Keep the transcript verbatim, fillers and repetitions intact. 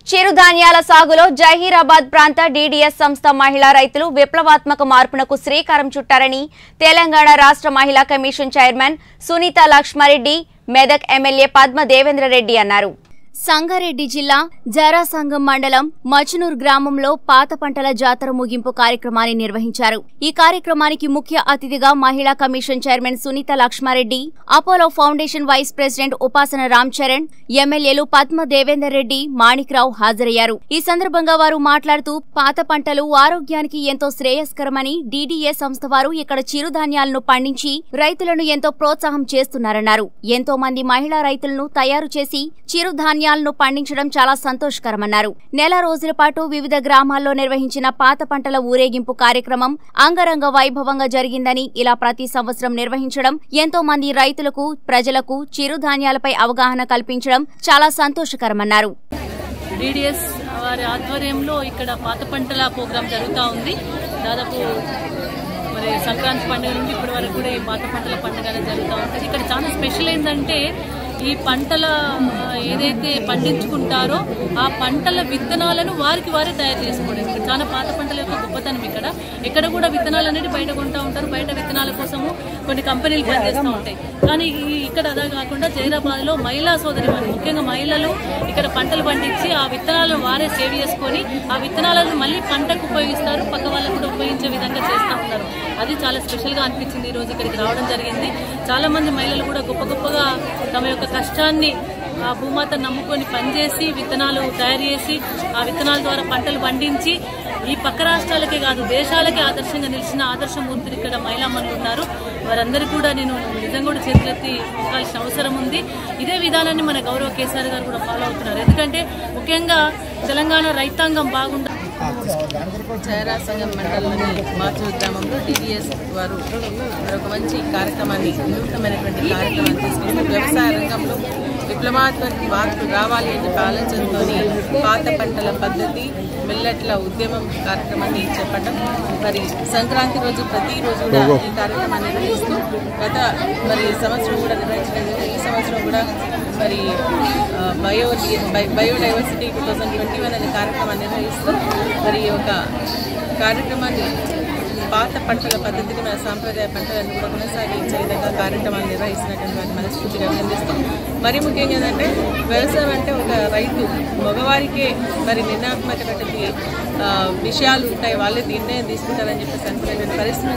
చిరుధాన్యాల సాగులో జహీరాబాద్ ప్రాంత డీడీఎస్ సంస్థ మహిళా రైతులు విప్లవాత్మక మార్పునకు శ్రీకారం చుట్టారని తెలంగాణ రాష్ట్ర మహిళా commission chairman Sunitha Laxma Reddy, Medak MLA Padma Devendra Reddy అన్నారు. సంగారెడ్డి జిల్లా జరాసంగం మండలం మచనూర్ గ్రామంలో పాత పంటల జాతర ముగింపు కార్యక్రమాన్ని నిర్వహించారు. ఈ కార్యక్రమానికి ముఖ్య అతిథిగా మహిళా commission chairman Sunitha Laxma Reddy, Apollo foundation vice president Upasana Ram Charan, ఎమ్మెల్యేలు పద్మ దేవేందర్ రెడ్డి, మాణిక్రావు హాజరయ్యారు. ఈ సందర్భంగా వారు మాట్లాడుతూ పాత పంటలు ఆరోగ్యానికి ఎంతో శ్రేయస్కరమని డీడీఏ సంస్థ వారు ఇక్కడ చిరుధాన్యాలను పండించి రైతులను ఎంతో ప్రోత్సాహం చేస్తున్నారన్నారు. ఎంతో మంది మహిళా రైతులను తయారు చేసి చిరుధాన్యాలను పండించడం చాలా సంతోషకరమన్నారు. నెల రోజుల పాటు వివిధ గ్రామాల్లో నిర్వహించిన పాత పంటల ఊరేగింపు కార్యక్రమం అంగరంగ వైభవంగా జరిగిందని, ఇలా ప్రతి సంవత్సరం నిర్వహించడం ఎంతో మంది రైతులకు, ప్రజలకు చిరుధాన్యాలపై అవగాహన కల్పించడం చాలా సంతోషకరమన్నారు. డీడీఎస్ వారి ఆధ్వర్యంలో ఇక్కడ పాత పంటల ప్రోగ్రాం జరుగుతూ ఉంది. దాదాపు మరి సంక్రాంతి పండుగ నుండి ఇప్పటి వరకు కూడా ఈ పాత పంటల పండుగ జరుగుతూ ఉంటుంది. ఇక్కడ చాలా స్పెషల్ ఏంటంటే ఈ పంటల ఏదైతే పండించుకుంటారో ఆ పంటల విత్తనాలను వారికి వారే తయారు చేసుకోవడం. ఇక్కడ చాలా పాత పంటల యొక్క గొప్పతనం. ఇక్కడ ఎక్కడ కూడా విత్తనాలు అనేది బయట కొంటూ ఉంటారు. బయట విత్తనాల కోసము కొన్ని కంపెనీలు పనిచేస్తూ ఉంటాయి. కానీ ఇక్కడ అదా కాకుండా జైరాబాద్ లో మహిళా సోదరి ముఖ్యంగా మహిళలు ఇక్కడ పంటలు పండించి ఆ విత్తనాలను వారే సేవ్ చేసుకొని ఆ విత్తనాలను మళ్ళీ పంటకు ఉపయోగిస్తారు, పక్క వాళ్ళకు కూడా ఉపయోగించే విధంగా చేస్తూ ఉంటారు. అది చాలా స్పెషల్ గా అనిపించింది. ఈ రోజు ఇక్కడికి రావడం జరిగింది. చాలా మంది మహిళలు కూడా గొప్ప గొప్పగా తమ యొక్క కష్టాన్ని ఆ భూమాత నమ్ముకొని పనిచేసి విత్తనాలు తయారు చేసి ఆ విత్తనాల ద్వారా పంటలు పండించి ఈ పక్క రాష్ట్రాలకే కాదు దేశాలకే ఆదర్శంగా నిలిచిన ఆదర్శమూర్తులు ఇక్కడ మహిళా మనులు ఉన్నారు. వారందరికీ కూడా నేను నిజంగా కూడా చేతులెత్తి ఇవ్వాల్సిన అవసరం ఉంది. ఇదే విధానాన్ని మన గౌరవ కేసీఆర్ గారు కూడా ఫాలో అవుతున్నారు. ఎందుకంటే ముఖ్యంగా తెలంగాణ రైతాంగం బాగుండాలి. జరాసంగం మండలంలోని మాచూర్ గ్రామంలో డీడీఎస్ వారు మరొక మంచి కార్యక్రమాన్ని, వినూత్నమైనటువంటి కార్యక్రమాన్ని తీసుకుని వ్యవసాయ రంగంలో విప్లవాత్మక మార్పు రావాలి అనే ఆలోచనతో పాత పంటల పద్ధతి, మిల్లెట్ల ఉద్యమం కార్యక్రమాన్ని చేపట్టడం. మరి సంక్రాంతి రోజు ప్రతిరోజు కూడా ఈ కార్యక్రమాన్ని నిర్వహిస్తూ గత మరి సంవత్సరం కూడా నిర్వహించడం. ఈ సంవత్సరం కూడా మరి bio biodiversity two thousand twenty one అనే కార్యక్రమాన్ని నిర్వహిస్తూ మరి ఒక కార్యక్రమాన్ని పాత పంటల పద్ధతిని మన సాంప్రదాయ పంటలను కూడా కొనసాగించే విధంగా కార్యక్రమాలు నిర్వహిస్తున్నటువంటి మనస్ఫూర్తిగా అభినందిస్తాం. మరి ముఖ్యంగా ఏంటంటే వ్యవసాయం అంటే ఒక రైతు మగవారికే మరి నిర్ణయాత్మకమైనటువంటి విషయాలు ఉంటాయి, వాళ్ళే నిర్ణయం తీసుకుంటారని చెప్పేసి అనుకునేటువంటి పరిస్థితి